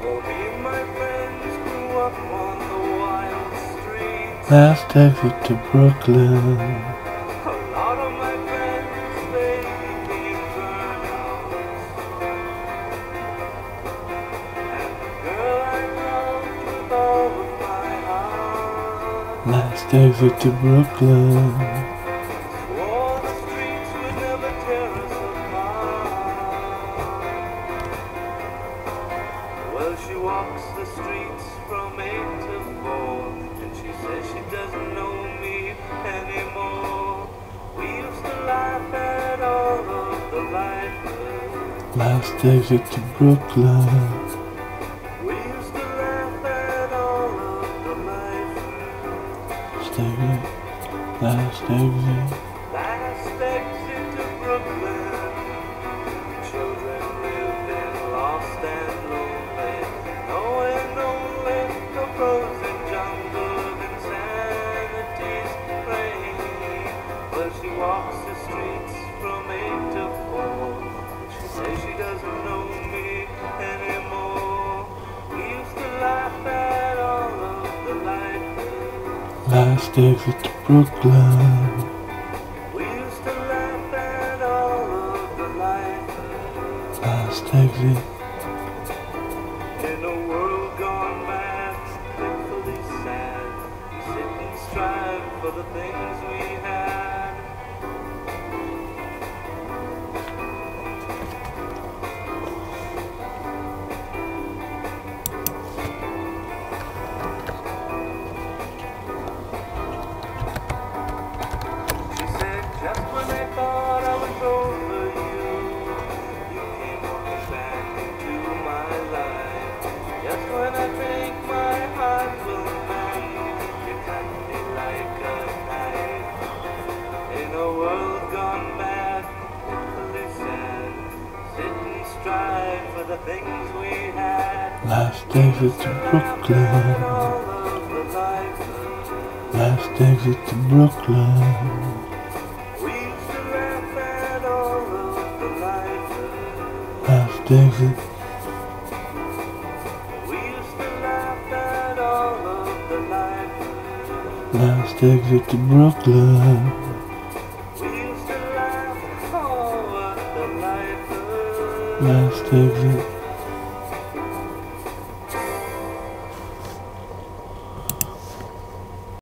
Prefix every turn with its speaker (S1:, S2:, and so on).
S1: Last exit to Brooklyn. Last exit to Brooklyn.
S2: Well, she walks the streets from 8 to 4, and she says she doesn't know me anymore. We used to laugh at all of the life.
S1: Last exit to Brooklyn.
S2: We used to laugh at all of the life.
S1: Last exit.
S2: Last exit to Brooklyn. Children living lost and lonely, knowing only the frozen jungle of insanity's reign. Well, she walks the streets from 8 to 4. She says she doesn't know me anymore. We used to laugh at all of the life.
S1: Last exit to Brooklyn.
S2: We used to laugh at all of the life.
S1: Last exit.
S2: In a world gone mad, pitifully sad, we sit and strive for the things we had. She said, just when I thought I was over you, you came walking back into my life. Just when I think my heart will mend, you cut me like a knife. In a world gone mad, pitifully sad, sit and strive for the things we had.
S1: Last exit to Brooklyn.
S2: All of the life.
S1: Last exit to Brooklyn.
S2: We used to laugh at all of the life.
S1: Last exit.
S2: We used to laugh at all of the life.
S1: Last exit to Brooklyn.
S2: We used to laugh all of the life.
S1: Last exit.